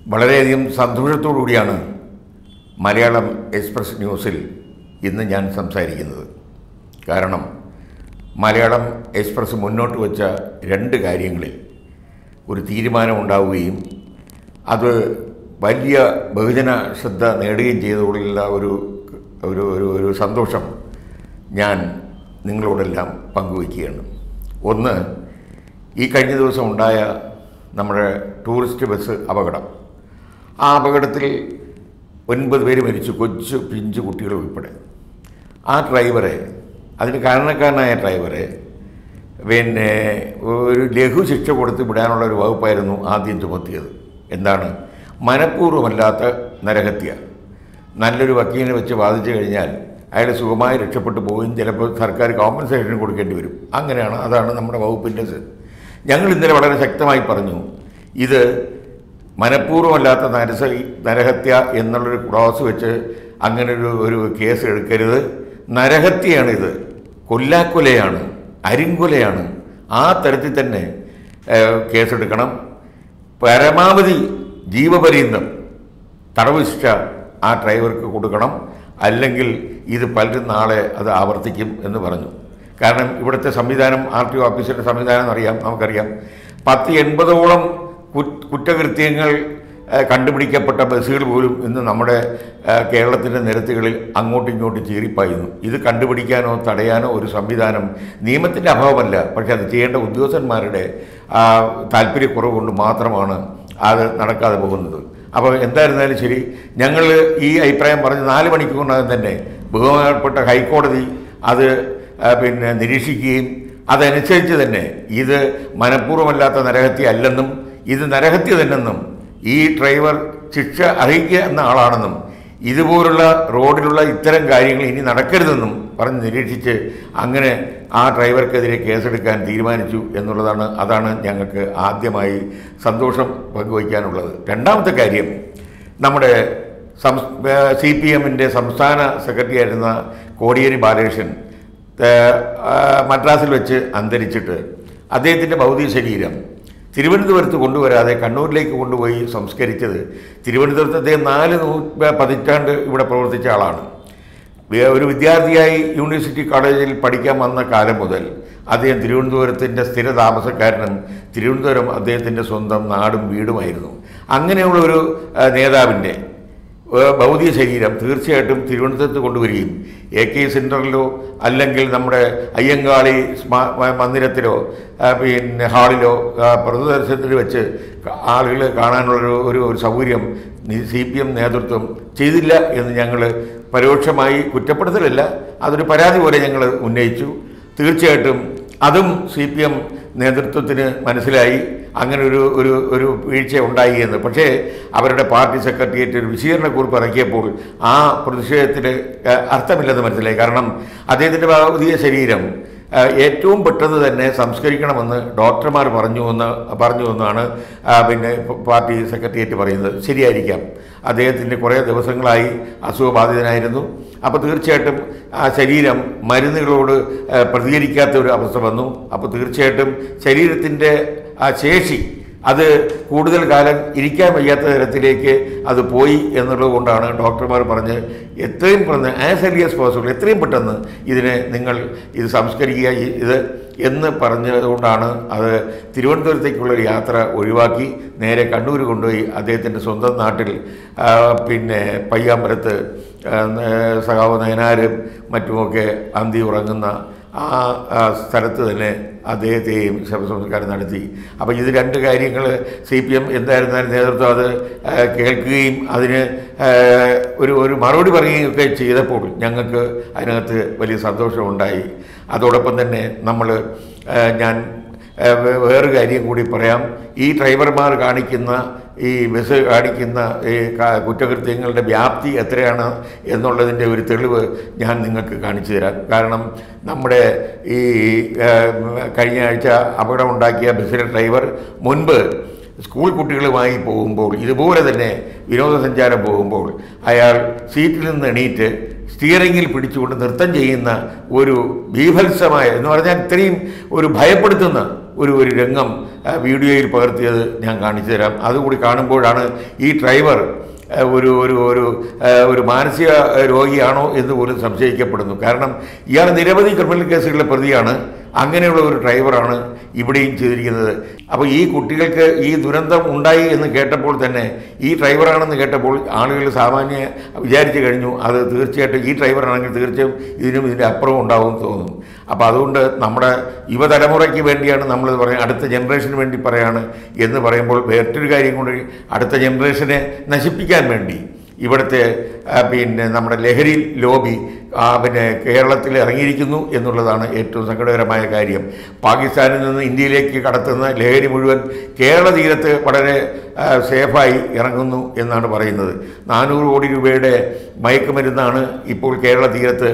വളരെയധികം സന്തോഷത്തോടു കൂടിയാണ് മലയാളം എക്സ്പ്രസ് ന്യൂസിൽ ഇന്ന് ഞാൻ സംസാരിക്കുന്നത്. കാരണം മലയാളം എക്സ്പ്രസ് മുന്നോട്ട് വച്ച രണ്ട് കാര്യങ്ങളിൽ ഒരു തീരുമാനമുണ്ടാവുകയും അത് വലിയ ബഹുജന ശ്രദ്ധ നേടുകയും ചെയ്തതോടുള്ള ഒരു സന്തോഷം ഞാൻ നിങ്ങളോടെല്ലാം പങ്കുവയ്ക്കുകയാണ്. ഒന്ന്, ഈ കഴിഞ്ഞ ദിവസം ഉണ്ടായ നമ്മുടെ ടൂറിസ്റ്റ് ബസ് അപകടം. ആ അപകടത്തിൽ 9 പേര് മരിച്ചു, കൊച്ചു പിഞ്ചു കുട്ടികൾ ഉൾപ്പെടെ. ആ ഡ്രൈവറെ, അതിന് കാരണക്കാരനായ ഡ്രൈവറെ ഒരു ലഘു ശിക്ഷ കൊടുത്ത് വിടാനുള്ള ഒരു വകുപ്പായിരുന്നു ആദ്യം ചുമത്തിയത്. എന്താണ്? മനഃപൂർവ്വമല്ലാത്ത നരഹത്യ. നല്ലൊരു വക്കീലിനെ വെച്ച് വാദിച്ചു കഴിഞ്ഞാൽ അയാൾ സുഖമായി രക്ഷപ്പെട്ടു പോവുകയും ചിലപ്പോൾ സർക്കാർ കോമ്പൻസേഷൻ കൊടുക്കേണ്ടി വരും. അതാണ് നമ്മുടെ വകുപ്പിൻ്റെ. ഞങ്ങൾ ഇന്നലെ വളരെ ശക്തമായി പറഞ്ഞു, ഇത് മനഃപൂർവ്വമല്ലാത്ത നരഹത്യ എന്നുള്ളൊരു ക്ലോസ് വെച്ച് അങ്ങനെ ഒരു കേസ് എടുക്കരുത്. നരഹത്യയാണിത്, കൊല്ലാക്കൊലയാണ്, അരിങ്കൊലയാണ്. ആ തരത്തിൽ തന്നെ കേസെടുക്കണം. പരമാവധി ജീവപര്യന്തം തടവ് ശിക്ഷ ആ ഡ്രൈവർക്ക് കൊടുക്കണം. അല്ലെങ്കിൽ ഇത് പലരും നാളെ അത് ആവർത്തിക്കും എന്ന് പറഞ്ഞു. കാരണം ഇവിടുത്തെ സംവിധാനം, RTO ഓഫീസറുടെ സംവിധാനം നമുക്കറിയാം. 10-80ഓളം കുറ്റകൃത്യങ്ങൾ കണ്ടുപിടിക്കപ്പെട്ട ബസ്സുകൾ പോലും ഇന്ന് നമ്മുടെ കേരളത്തിൻ്റെ നിരത്തുകളിൽ അങ്ങോട്ടും ഇങ്ങോട്ടും ചീറിപ്പായുന്നു. ഇത് കണ്ടുപിടിക്കാനോ തടയാനോ ഒരു സംവിധാനം നിയമത്തിൻ്റെ അഭാവമല്ല, പക്ഷേ അത് ചെയ്യേണ്ട ഉദ്യോഗസ്ഥന്മാരുടെ താല്പര്യക്കുറവ് കൊണ്ട് മാത്രമാണ് അത് നടക്കാതെ പോകുന്നത്. അപ്പോൾ എന്തായിരുന്നാലും ശരി, ഞങ്ങൾ ഈ അഭിപ്രായം പറഞ്ഞ് 4 മണിക്കൂറിനകം തന്നെ ബഹുമാനപ്പെട്ട ഹൈക്കോടതി അത് നിരീക്ഷിക്കുകയും അതനുസരിച്ച് തന്നെ ഇത് മനഃപൂർവ്വമല്ലാത്ത നരഹത്യ അല്ലെന്നും ഇത് നരഹത്യ തന്നെന്നും ഈ ഡ്രൈവർ ശിക്ഷ അർഹിക്കുക എന്ന ആളാണെന്നും ഇതുപോലുള്ള റോഡിലുള്ള ഇത്തരം കാര്യങ്ങൾ ഇനി നടക്കരുതെന്നും പറഞ്ഞ് നിരീക്ഷിച്ച് അങ്ങനെ ആ ഡ്രൈവർക്കെതിരെ കേസെടുക്കാൻ തീരുമാനിച്ചു എന്നുള്ളതാണ്. അതാണ് ഞങ്ങൾക്ക് ആദ്യമായി സന്തോഷം പങ്കുവയ്ക്കാനുള്ളത്. രണ്ടാമത്തെ കാര്യം, നമ്മുടെ CPM-ൻ്റെ സംസ്ഥാന സെക്രട്ടറി ആയിരുന്ന കോടിയേരി ബാലകൃഷ്ണൻ മദ്രാസിൽ വെച്ച് അന്തരിച്ചിട്ട് അദ്ദേഹത്തിൻ്റെ ഭൗതിക ശരീരം തിരുവനന്തപുരത്ത് കൊണ്ടുവരാതെ കണ്ണൂരിലേക്ക് കൊണ്ടുപോയി സംസ്കരിച്ചത്. തിരുവനന്തപുരത്ത് അദ്ദേഹം 4 പതിറ്റാണ്ട് ഇവിടെ പ്രവർത്തിച്ച ആളാണ്. ഒരു വിദ്യാർത്ഥിയായി യൂണിവേഴ്സിറ്റി കോളേജിൽ പഠിക്കാൻ വന്ന കാലം മുതൽ അദ്ദേഹം തിരുവനന്തപുരത്തിൻ്റെ സ്ഥിര താമസക്കാരനും തിരുവനന്തപുരം അദ്ദേഹത്തിൻ്റെ സ്വന്തം നാടും വീടുമായിരുന്നു. അങ്ങനെയുള്ള ഒരു നേതാവിൻ്റെ ഭൗതിക ശരീരം തീർച്ചയായിട്ടും തിരുവനന്തപുരത്ത് കൊണ്ടുവരികയും AK സെൻറ്ററിലോ അല്ലെങ്കിൽ നമ്മുടെ അയ്യങ്കാളി മന്ദിരത്തിലോ ഹാളിലോ പ്രദർശനത്തിൽ വെച്ച് ആളുകൾ കാണാനുള്ള ഒരു സൗകര്യം CPM നേതൃത്വം ചെയ്തില്ല എന്ന് ഞങ്ങൾ പരോക്ഷമായി കുറ്റപ്പെടുത്തലല്ല, അതൊരു പരാതി പോലെ ഞങ്ങൾ ഉന്നയിച്ചു. തീർച്ചയായിട്ടും അതും CPM നേതൃത്വത്തിന് മനസ്സിലായി അങ്ങനെ ഒരു വീഴ്ച ഉണ്ടായി എന്ന്. പക്ഷേ അവരുടെ പാർട്ടി സെക്രട്ടേറിയറ്റ് ഒരു വിശദീകരണക്കുറിപ്പ് ഇറക്കിയപ്പോൾ ആ പ്രതിഷേധത്തിന് അർത്ഥമില്ലെന്ന് മനസ്സിലായി. കാരണം അദ്ദേഹത്തിൻ്റെ ഭൗതിക ശരീരം ഏറ്റവും പെട്ടെന്ന് തന്നെ സംസ്കരിക്കണമെന്ന് ഡോക്ടർമാർ പറഞ്ഞു എന്നാണ് പാർട്ടി സെക്രട്ടേറിയറ്റ് പറയുന്നത്. ശരിയായിരിക്കാം, അദ്ദേഹത്തിൻ്റെ കുറേ ദിവസങ്ങളായി അസുഖബാധിതനായിരുന്നു. അപ്പോൾ തീർച്ചയായിട്ടും ആ ശരീരം മരുന്നുകളോട് പ്രതികരിക്കാത്ത ഒരു അവസ്ഥ വന്നു. അപ്പോൾ തീർച്ചയായിട്ടും ശരീരത്തിൻ്റെ ആ ശേഷി അത് കൂടുതൽ കാലം ഇരിക്കാൻ വയ്യാത്ത തരത്തിലേക്ക് അത് പോയി എന്നുള്ളത് കൊണ്ടാണ് ഡോക്ടർമാർ പറഞ്ഞ് എത്രയും പെട്ടെന്ന് ആസ് ഏർലി ആസ് പോസിബിൾ എത്രയും പെട്ടെന്ന് നിങ്ങൾ ഇത് സംസ്കരിക്കുക എന്ന് പറഞ്ഞതുകൊണ്ടാണ് അത് തിരുവനന്തപുരത്തേക്കുള്ളൊരു യാത്ര ഒഴിവാക്കി നേരെ കണ്ണൂർ കൊണ്ടുപോയി അദ്ദേഹത്തിൻ്റെ സ്വന്തം നാട്ടിൽ പയ്യാമ്പലത്ത് സഖാവ് നയനാരും മറ്റുമൊക്കെ അന്തി ഉറങ്ങുന്ന ആ സ്ഥലത്ത് തന്നെ അദ്ദേഹത്തെയും ശവസംസ്കാരം നടത്തി. അപ്പോൾ ഇത് 2 കാര്യങ്ങൾ CPM എന്തായിരുന്നാലും നേതൃത്വം അത് കേൾക്കുകയും അതിന് ഒരു മറുപടി പറയുകയൊക്കെ ചെയ്തപ്പോൾ ഞങ്ങൾക്ക് അതിനകത്ത് വലിയ സന്തോഷമുണ്ടായി. അതോടൊപ്പം തന്നെ ഞാൻ വേറൊരു കാര്യം കൂടി പറയാം. ഈ ഡ്രൈവർമാർ കാണിക്കുന്ന ഈ ബസ് കാണിക്കുന്ന ഈ കുറ്റകൃത്യങ്ങളുടെ വ്യാപ്തി എത്രയാണ് എന്നുള്ളതിൻ്റെ ഒരു തെളിവ് ഞാൻ നിങ്ങൾക്ക് കാണിച്ചു തരാം. കാരണം നമ്മുടെ ഈ കഴിഞ്ഞ ആഴ്ച അപകടമുണ്ടാക്കിയ ബസ്സിലെ ഡ്രൈവർ മുൻപ് സ്കൂൾ കുട്ടികളുമായി പോകുമ്പോൾ ഇതുപോലെ തന്നെ വിനോദസഞ്ചാരം പോകുമ്പോൾ അയാൾ സീറ്റിൽ നിന്ന് എണീറ്റ് സ്റ്റിയറിങ്ങിൽ പിടിച്ചുകൊണ്ട് നൃത്തം ചെയ്യുന്ന ഒരു ബീഭത്സമായ എന്ന് പറഞ്ഞാൽ ഇത്രയും ഒരു ഭയപ്പെടുത്തുന്ന ഒരു രംഗം വീഡിയോയിൽ പകർത്തിയത് ഞാൻ കാണിച്ചു തരാം. അതുകൂടി കാണുമ്പോഴാണ് ഈ ഡ്രൈവർ ഒരു ഒരു ഒരു ഒരു മാനസിക രോഗിയാണോ എന്ന് പോലും സംശയിക്കപ്പെടുന്നു. കാരണം ഇയാൾ നിരവധി ക്രിമിനൽ കേസുകളിലെ പ്രതിയാണ്. അങ്ങനെയുള്ള ഒരു ഡ്രൈവറാണ് ഇവിടെയും ചെയ്തിരിക്കുന്നത്. അപ്പോൾ ഈ കുട്ടികൾക്ക് ഈ ദുരന്തം ഉണ്ടായി എന്ന് കേട്ടപ്പോൾ തന്നെ, ഈ ഡ്രൈവറാണെന്ന് കേട്ടപ്പോൾ ആളുകൾ സാമാന്യ വിചാരിച്ചു കഴിഞ്ഞു അത് തീർച്ചയായിട്ടും ഈ ഡ്രൈവറാണെങ്കിൽ തീർച്ചയായും ഇതിൻ്റെ അപ്പുറം ഉണ്ടാവുമെന്ന് തോന്നുന്നു. അപ്പോൾ അതുകൊണ്ട് നമ്മുടെ യുവതലമുറയ്ക്ക് വേണ്ടിയാണ് നമ്മളിത് പറയുന്നത്, അടുത്ത ജനറേഷന് വേണ്ടി പറയാണ് എന്ന് പറയുമ്പോൾ വേറൊരു കാര്യം കൊണ്ട് അടുത്ത ജനറേഷനെ നശിപ്പിക്കാൻ വേണ്ടി ഇവിടുത്തെ നമ്മുടെ ലഹരി ലോബി കേരളത്തിൽ ഇറങ്ങിയിരിക്കുന്നു എന്നുള്ളതാണ് ഏറ്റവും സങ്കടകരമായ കാര്യം. പാകിസ്ഥാനിൽ നിന്ന് ഇന്ത്യയിലേക്ക് കടത്തുന്ന ലഹരി മുഴുവൻ കേരള തീരത്ത് വളരെ സേഫായി ഇറങ്ങുന്നു എന്നാണ് പറയുന്നത്. 400 കോടി രൂപയുടെ മയക്കുമരുന്നാണ് ഇപ്പോൾ കേരള തീരത്ത്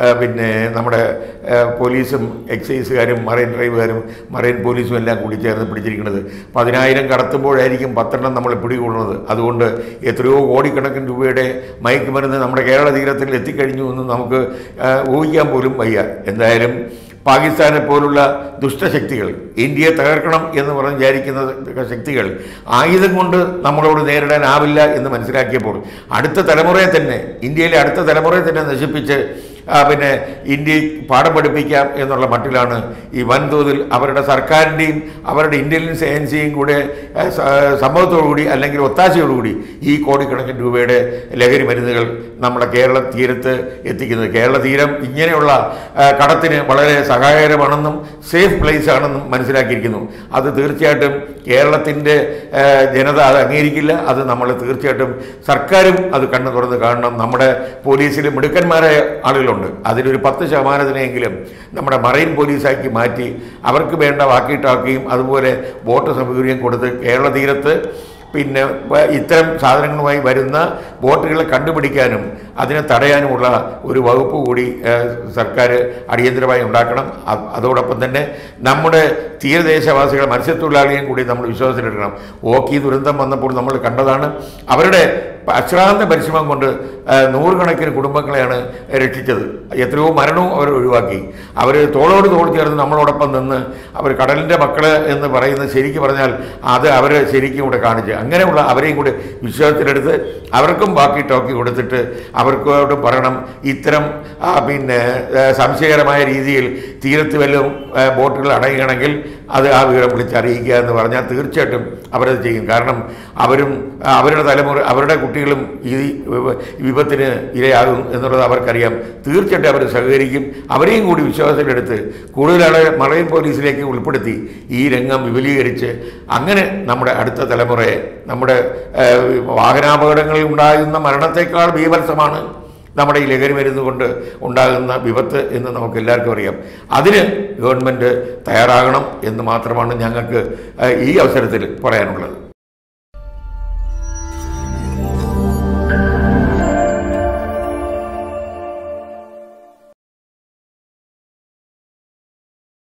നമ്മുടെ പോലീസും എക്സൈസുകാരും മറൈൻ ഡ്രൈവുകാരും മറൈൻ പോലീസും എല്ലാം കൂടി ചേർന്ന് പിടിച്ചിരിക്കുന്നത്. 10,000 കടത്തുമ്പോഴായിരിക്കും 10 നമ്മൾ പിടികൂടുന്നത്. അതുകൊണ്ട് എത്രയോ കോടിക്കണക്കിന് രൂപയുടെ മയക്കുമരുന്ന് നമ്മുടെ കേരള തീരത്തിൽ എത്തിക്കഴിഞ്ഞു എന്ന് നമുക്ക് ഊഹിക്കാൻ പോലും വയ്യ. എന്തായാലും പാകിസ്ഥാനെ പോലുള്ള ദുഷ്ടശക്തികൾ, ഇന്ത്യയെ തകർക്കണം എന്ന് പറഞ്ഞ് വിചാരിക്കുന്ന ശക്തികൾ ആയുധം കൊണ്ട് നമ്മളോട് നേരിടാനാവില്ല എന്ന് മനസ്സിലാക്കിയപ്പോൾ അടുത്ത തലമുറയെ തന്നെ, ഇന്ത്യയിലെ അടുത്ത തലമുറയെ തന്നെ നശിപ്പിച്ച് ഇന്ത്യയെ പാഠം പഠിപ്പിക്കാം എന്നുള്ള മട്ടിലാണ് ഈ വൻതോതിൽ അവരുടെ സർക്കാരിൻ്റെയും അവരുടെ ഇൻ്റലിജൻസ് ഏജൻസിയും കൂടെ സമ്മതത്തോടുകൂടി അല്ലെങ്കിൽ ഒത്താശയോടുകൂടി ഈ കോടിക്കണക്കിന് രൂപയുടെ ലഹരി മരുന്നുകൾ നമ്മുടെ കേരള തീരത്ത് എത്തിക്കുന്നത്. കേരള തീരം ഇങ്ങനെയുള്ള കടത്തിന് വളരെ സഹായകരമാണെന്നും സേഫ് പ്ലേസ് ആണെന്നും മനസ്സിലാക്കിയിരിക്കുന്നു. അത് തീർച്ചയായിട്ടും കേരളത്തിൻ്റെ ജനത അത് അംഗീകരിക്കില്ല. അത് നമ്മൾ തീർച്ചയായിട്ടും സർക്കാരും അത് കണ്ണു തുറന്ന് കാണണം. നമ്മുടെ പോലീസിൽ മിടുക്കന്മാരായ ആളുകളുണ്ട്. അതിലൊരു 10% നമ്മുടെ മറൈൻ പോലീസാക്കി മാറ്റി അവർക്ക് വേണ്ട വാക്കിട്ടാക്കുകയും അതുപോലെ ബോട്ട് സൗകര്യം കൊടുത്ത് കേരള തീരത്ത് ഇത്തരം സാധനങ്ങളുമായി വരുന്ന ബോട്ടുകളെ കണ്ടുപിടിക്കാനും അതിനെ തടയാനുമുള്ള ഒരു വകുപ്പ് കൂടി സർക്കാർ അടിയന്തരമായി ഉണ്ടാക്കണം. അതോടൊപ്പം തന്നെ നമ്മുടെ തീരദേശവാസികളെ മത്സ്യത്തൊഴിലാളികളെയും കൂടി നമ്മൾ വിശ്വാസത്തിലെടുക്കണം. ഓഖി ദുരന്തം വന്നപ്പോൾ നമ്മൾ കണ്ടതാണ്. അവരുടെ അശ്രാന്ത പരിശ്രമം കൊണ്ട് 100 കണക്കിന് കുടുംബങ്ങളെയാണ് രക്ഷിച്ചത്. എത്രയോ മരണവും അവർ ഒഴിവാക്കി. അവർ തോളോട് തോൾ ചേർന്ന് നമ്മളോടൊപ്പം നിന്ന് അവർ കടലിൻ്റെ മക്കള് എന്ന് പറയുന്നത് ശരിക്കും പറഞ്ഞാൽ അത് അവർ ശരിക്കും കൂടെ കാണിച്ച് അങ്ങനെയുള്ള അവരെയും കൂടി വിശ്വാസത്തിലെടുത്ത് അവർക്കും ബാക്കി ടോക്കി കൊടുത്തിട്ട് അവർക്കോട് പറയണം, ഇത്തരം സംശയകരമായ രീതിയിൽ തീരത്ത് വല്ലതും ബോട്ടുകൾ അടയുകയാണെങ്കിൽ അത് ആ വിവരം വിളിച്ചറിയിക്കുക എന്ന് പറഞ്ഞാൽ തീർച്ചയായിട്ടും അവരത് ചെയ്യും. കാരണം അവരും അവരുടെ തലമുറ, അവരുടെ കുട്ടികളും ഈ വിപത്തിന് ഇരയാകും എന്നുള്ളത് അവർക്കറിയാം. തീർച്ചയായിട്ടും അവർ സഹകരിക്കും. അവരെയും കൂടി വിശ്വാസത്തിലെടുത്ത് കൂടുതൽ ആളെ മറൈൻ പോലീസിലേക്ക് ഉൾപ്പെടുത്തി ഈ രംഗം വിപുലീകരിച്ച് അങ്ങനെ നമ്മുടെ അടുത്ത തലമുറയെ, നമ്മുടെ വാഹനാപകടങ്ങളിൽ ഉണ്ടാകുന്ന മരണത്തെക്കാൾ ഭീഭത്സമാണ് നമ്മുടെ ഈ ലഹരി മരുന്ന് കൊണ്ട് ഉണ്ടാകുന്ന വിപത്ത് എന്ന് നമുക്ക് എല്ലാവർക്കും അറിയാം. അതിന് ഗവൺമെൻറ് തയ്യാറാകണം എന്ന് മാത്രമാണ് ഞങ്ങൾക്ക് ഈ അവസരത്തിൽ പറയാനുള്ളത്.